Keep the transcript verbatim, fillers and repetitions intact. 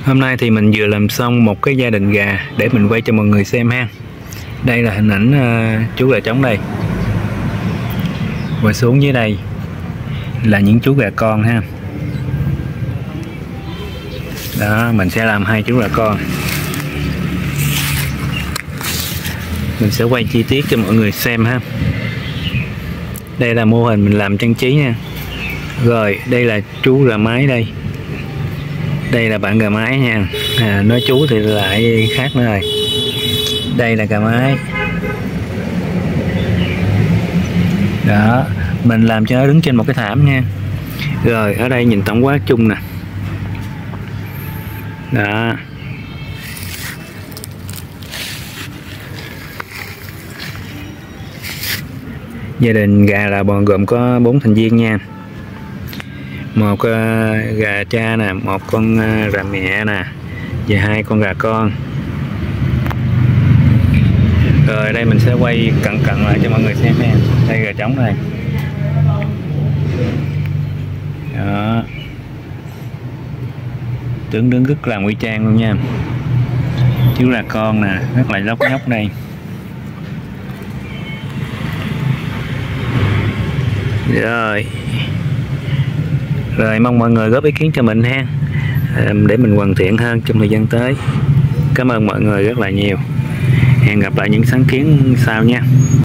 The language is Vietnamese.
Hôm nay thì mình vừa làm xong một cái gia đình gà để mình quay cho mọi người xem ha. Đây là hình ảnh uh, chú gà trống đây. Và xuống dưới đây là những chú gà con ha. Đó, mình sẽ làm hai chú gà con. Mình sẽ quay chi tiết cho mọi người xem ha. Đây là mô hình mình làm trang trí nha. Rồi, đây là chú gà mái đây. Đây là bạn gà mái nha. À, nói chú thì lại khác nữa rồi. Đây là gà mái. Đó, mình làm cho nó đứng trên một cái thảm nha. Rồi, ở đây nhìn tổng quát chung nè. Đó. Gia đình gà là gồm có bốn thành viên nha. Một uh, gà cha nè, một con uh, gà mẹ nè, và hai con gà con. Rồi đây mình sẽ quay cận cận lại cho mọi người xem nha. Đây gà trống này. Đó. Tướng đứng rất là nguy trang luôn nha. Chú là con nè, rất là lóc nhóc đây. Rồi. Rồi mong mọi người góp ý kiến cho mình ha, để mình hoàn thiện hơn trong thời gian tới. Cảm ơn mọi người rất là nhiều. Hẹn gặp lại những sáng kiến sau nha.